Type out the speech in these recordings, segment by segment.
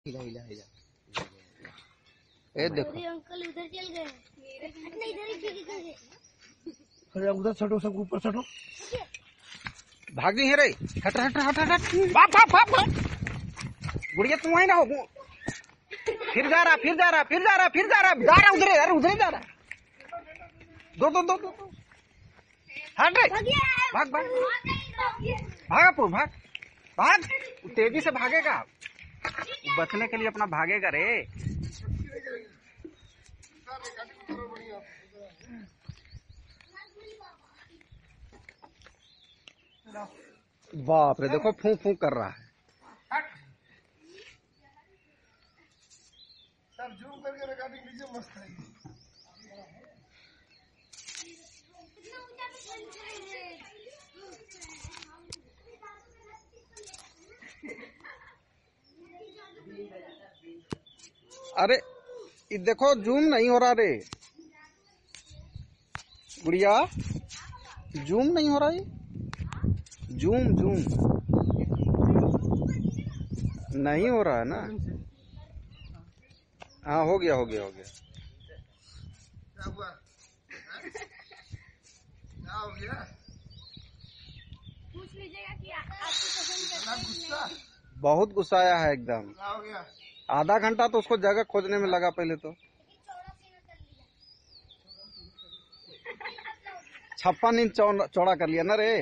हिला हिला हिला। ए देखो अंकल उधर चल गए। नहीं इधर ही गए। अरे उधर चढ़ो, सब ऊपर चढ़ो। भाग नहीं है रे। हट हट हट हट। बाप बाप बाप बाप। गुड़िया तुम वहीं ना हो। फिर जा रहा फिर जा रहा फिर जा रहा फिर जा रहा जा रहा उधर यार उधर जा रहा। दो दो दो दो हट रे। भाग भाग भाग अपू भाग भाग। तेजी से भागेगा, बचने के लिए अपना भागेगा रे। बाप रे देखो फूं फूं कर रहा है। सर जूम करके रिकॉर्डिंग लीजिए, मस्त है। अरे देखो जूम नहीं हो रहा रे गुड़िया, जूम नहीं हो रहा है। जूम जूम नहीं हो रहा है ना। हाँ हो गया हो गया हो गया। क्या हुआ? क्या हो गया? पूछ लीजिएगा कि आपको पसंद करते गुस्सा? बहुत गुस्सा आया है एकदम। क्या हो गया? आधा घंटा तो उसको जगह खोजने में लगा पहले तो। 56 इंच चौड़ा कर लिया ना रे।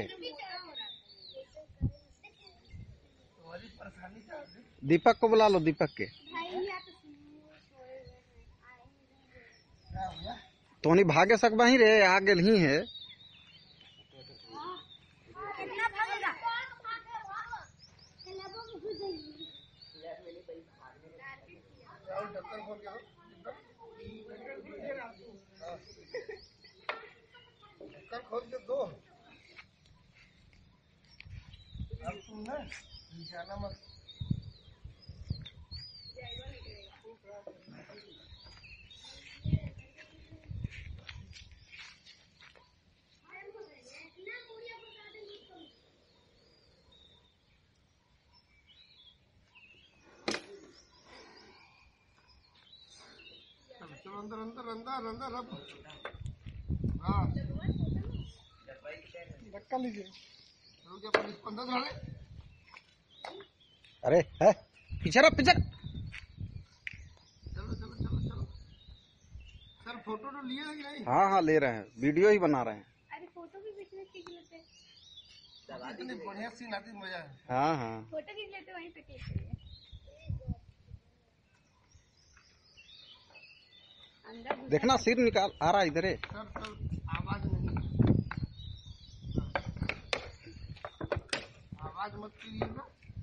दीपक को बुला लो, दीपक के। तो नहीं भागे सकबा ही रे, आगे नहीं है। खोल के दो। अब तुम ना जाना मत। चलो अंदर अंदर अंदर अंदर। अब हाँ धक्का लीजिए। पुलिस 15 डाले। अरे है पीछे रह पीछे। चलो चलो चलो चलो। सर फोटो तो लिए कि नहीं? हाँ हाँ ले रहे हैं, वीडियो ही बना रहे हैं। अरे फोटो भी खींच लेते हैं। इतनी बढ़िया सीन आती मजा है। हाँ हाँ फोटो खींच लेते वहीं पे क्लिक करिए। देखना सिर निकाल आ रहा इधर है। सर सर आवाज नहीं, आवाज मत कीजिएगा।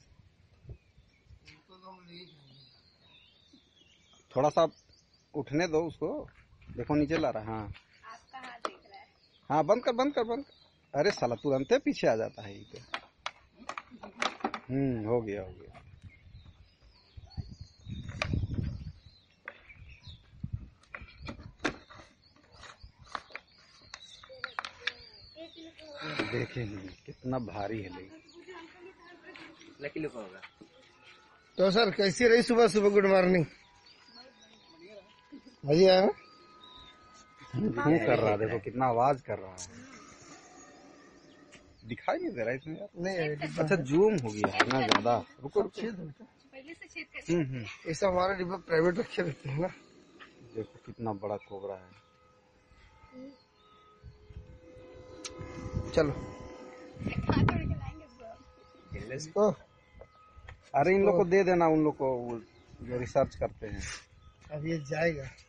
तो हम ले जाएंगे। थोड़ा सा उठने दो उसको। देखो नीचे ला रहा है। हाँ आपका हाथ दिख रहा है। हाँ बंद कर बंद कर बंद कर। अरे साला तुरंत पीछे आ जाता है ये तो। हो गया हो गया। देखेंगे कितना भारी है लेकिन होगा। तो सर कैसी रही सुबह सुबह? गुड मॉर्निंग भैया। कर रहा देखो कितना आवाज कर रहा है। दिखाई नहीं दे रहा इसमें यार। नहीं अच्छा जूम हो गया है ना ज्यादा। रुको रुको। पहले से छेद कर। ऐसा हमारा डिब्बा प्राइवेट रखे रहते हैं ना। देखो कितना बड़ा कोबरा है। चलो इसको। अरे इन लोग को दे देना, उन लोग को जो रिसर्च करते हैं। अब ये जाएगा।